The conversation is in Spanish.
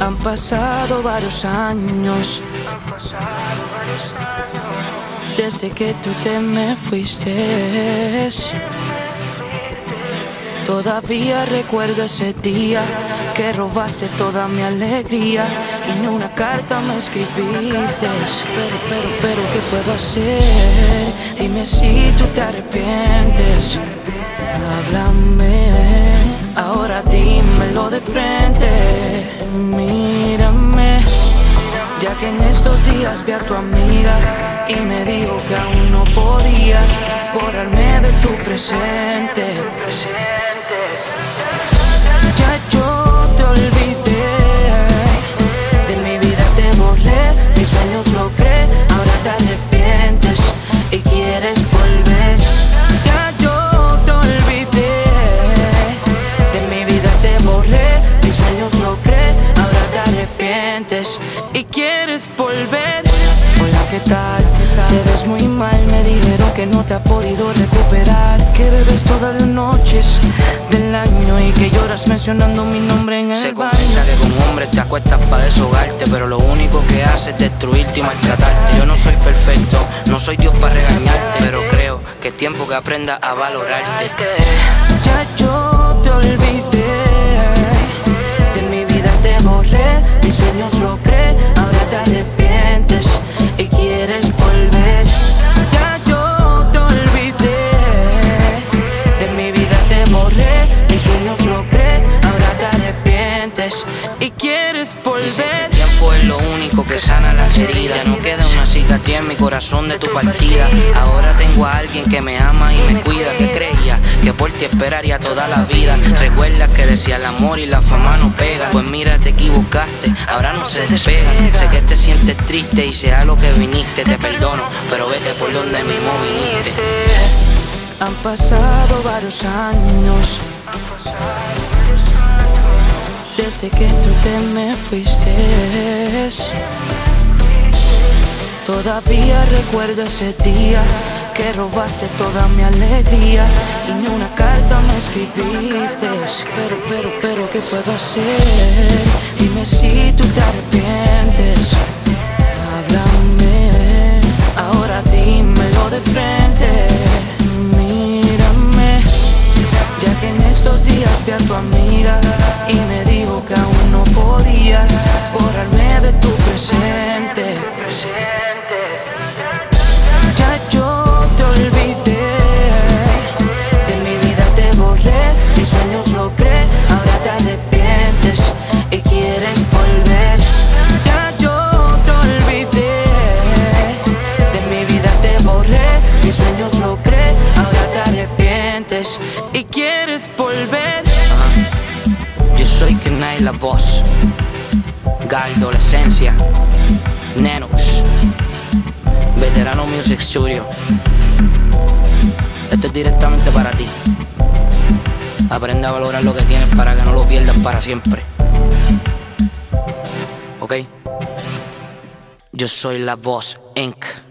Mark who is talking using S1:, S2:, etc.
S1: Han pasado varios años desde que tú te me fuiste. Todavía recuerdo ese día que robaste toda mi alegría y ni una carta me escribiste. Pero, ¿qué puedo hacer? Dime si tú te arrepientes. Háblame, ahora dímelo de frente. Mírame, ya que en estos días vi a tu amiga y me dijo que aún no podía borrarme de tu presente. Ya yo te olvidé, de mi vida te borré, mis sueños logré, ahora te arrepientes y quieres volver. Ya yo te olvidé, de mi vida te borré, mis sueños logré, ahora te arrepientes y quieres volver. Hola, ¿qué tal? Te ves muy mal, me dijeron que no te ha podido recuperar, que bebes todas las noches del año y que lloras mencionando mi nombre en el baño.
S2: Se comenta que con hombres te acuestas para deshogarte, pero lo único que hace es destruirte y maltratarte. Yo no soy perfecto, no soy Dios para regañarte, pero creo que es tiempo que aprendas a valorarte.
S1: Ya yo te olvidé, de mi vida te borré, mis sueños logré, ahora te arrepientes y quieres volver. Ya yo te olvidé, de mi vida te borré, mis sueños logré, ahora te arrepientes y quieres volver.
S2: El tiempo es lo único que sana las heridas. Ya no queda una cicatriz en mi corazón de tu partida. Ahora tengo a alguien que me ama y me cuida, que creía que por ti esperaría toda la vida. Recuerda que decía el amor y la fama no pega. Pues mira, te equivocaste, ahora no se despega. Sé que te sientes triste y sea lo que viniste, te perdono, pero vete por donde mismo viniste.
S1: Han pasado varios años desde que tú te me fuiste. Todavía recuerdo ese día que robaste toda mi alegría y ni una carta me escribiste. Pero, ¿qué puedo hacer? Dime si tú te arrepientes. Háblame, ahora dímelo de frente. Mírame, ya que en estos días vi a tu amiga y me dijo que aún no podías borrarme de tu presente. Ya yo te olvidé, de mi vida te borré, mis sueños logré, ahora te arrepientes y quieres volver. Ya yo te olvidé, de mi vida te borré, mis sueños logré, ahora te arrepientes y quieres volver.
S2: Yo soy Kenai la voz, Galdo la esencia, Nenux, Veterano Music Studio. Esto es directamente para ti. Aprende a valorar lo que tienes para que no lo pierdas para siempre. ¿Ok? Yo soy la voz Inc.